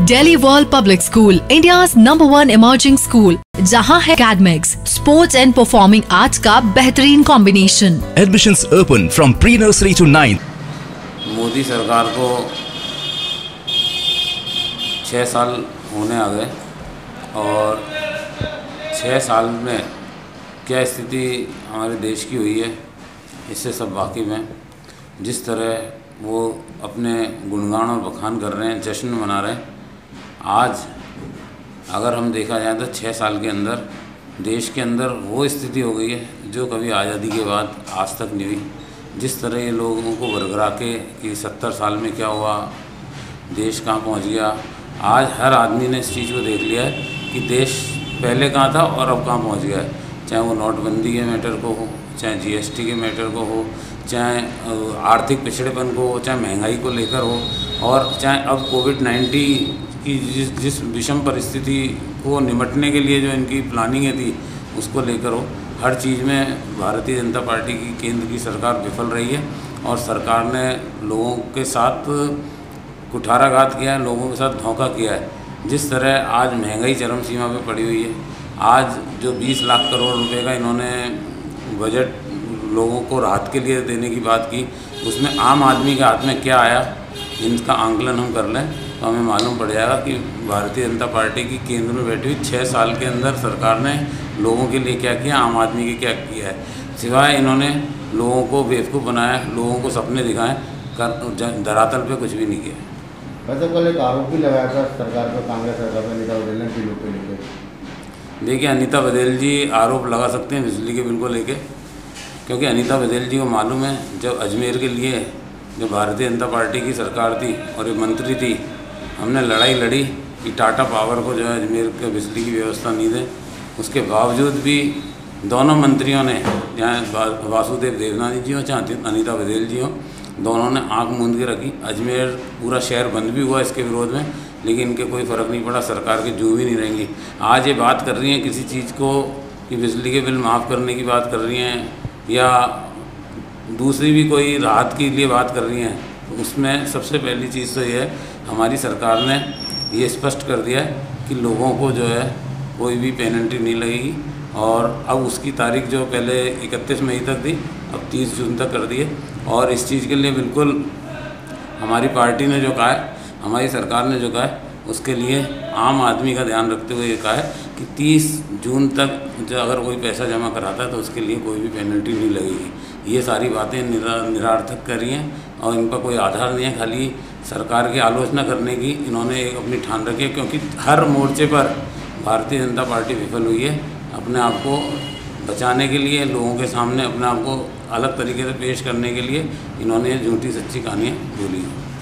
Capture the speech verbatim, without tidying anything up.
Delhi world public school, India's number one emerging school, जहां है academics, sports and performing arts का बेहतरीन combination. Admissions open from pre-nursery to ninth. Modi सरकार को छः साल होने आ गए और छः साल में क्या स्थिति हमारे देश की हुई है इससे सब वाकिफ़ हैं। जिस तरह वो अपने गुणगान और बखान कर रहे हैं, जश्न मना रहे हैं। आज अगर हम देखा जाए तो छः साल के अंदर देश के अंदर वो स्थिति हो गई है जो कभी आज़ादी के बाद आज तक नहीं हुई। जिस तरह ये लोगों को बरगरा के कि सत्तर साल में क्या हुआ, देश कहाँ पहुँच गया, आज हर आदमी ने इस चीज़ को देख लिया है कि देश पहले कहाँ था और अब कहाँ पहुँच गया है। चाहे वो नोटबंदी के मैटर को हो, चाहे जीएसटी के मैटर को हो, चाहे आर्थिक पिछड़ेपन को हो, चाहे महंगाई को लेकर हो, और चाहे अब कोविड नाइन्टीन की जिस जिस विषम परिस्थिति को निमटने के लिए जो इनकी प्लानिंग थी उसको लेकर हो। हर चीज़ में भारतीय जनता पार्टी की केंद्र की सरकार विफल रही है और सरकार ने लोगों के साथ कुठाराघात किया है, लोगों के साथ धोखा किया है। जिस तरह आज महंगाई चरम सीमा पे पड़ी हुई है, आज जो बीस लाख करोड़ रुपए का इन्होंने बजट लोगों को राहत के लिए देने की बात की, उसमें आम आदमी के हाथ में क्या आया, इनका आंकलन हम कर लें तो हमें मालूम पड़ जाएगा कि भारतीय जनता पार्टी की केंद्र में बैठी हुई छः साल के अंदर सरकार ने लोगों के लिए क्या किया, आम आदमी के क्या किया है। सिवाय इन्होंने लोगों को बेवकूफ़ बनाया, लोगों को सपने दिखाएं, कर धरातल पे कुछ भी नहीं किया। वैसे कल एक आरोप भी लगाया था सरकार पर, कांग्रेस सरकार पर, अनिता बघेल ने बिलों को लेकर। देखिए, अनिता बघेल जी आरोप लगा सकते हैं बिजली के बिल को लेके, क्योंकि अनिता बघेल जी को मालूम है जब अजमेर के लिए जो भारतीय जनता पार्टी की सरकार थी और ये मंत्री थी, हमने लड़ाई लड़ी कि टाटा पावर को जो है अजमेर के बिजली की व्यवस्था नहीं दे। उसके बावजूद भी दोनों मंत्रियों ने, चाहे वासुदेव देवनानी जी हों चाहे अनिता बघेल जी हों, दोनों ने आंख मूंद के रखी। अजमेर पूरा शहर बंद भी हुआ इसके विरोध में, लेकिन इनके कोई फ़र्क नहीं पड़ा, सरकार के जू भी नहीं रहेंगी। आज ये बात कर रही हैं किसी चीज़ को कि बिजली के बिल माफ़ करने की बात कर रही हैं या दूसरी भी कोई राहत के लिए बात कर रही हैं, तो उसमें सबसे पहली चीज़ तो ये है, हमारी सरकार ने ये स्पष्ट कर दिया है कि लोगों को जो है कोई भी पेनल्टी नहीं लगेगी। और अब उसकी तारीख जो पहले इकतीस मई तक थी, अब तीस जून तक कर दी है। और इस चीज़ के लिए बिल्कुल हमारी पार्टी ने जो कहा है, हमारी सरकार ने जो कहा है, उसके लिए आम आदमी का ध्यान रखते हुए ये कहा है कि तीस जून तक जो अगर कोई पैसा जमा कराता है तो उसके लिए कोई भी पेनल्टी नहीं लगेगी। ये सारी बातें निरा निरार्थक कर रही हैं और इनका कोई आधार नहीं है, खाली सरकार की आलोचना करने की इन्होंने एक अपनी ठान रखी है। क्योंकि हर मोर्चे पर भारतीय जनता पार्टी विफल हुई है अपने आप को बचाने के लिए, लोगों के सामने अपने आप को अलग तरीके से पेश करने के लिए इन्होंने झूठी सच्ची कहानियाँ बोली हैं।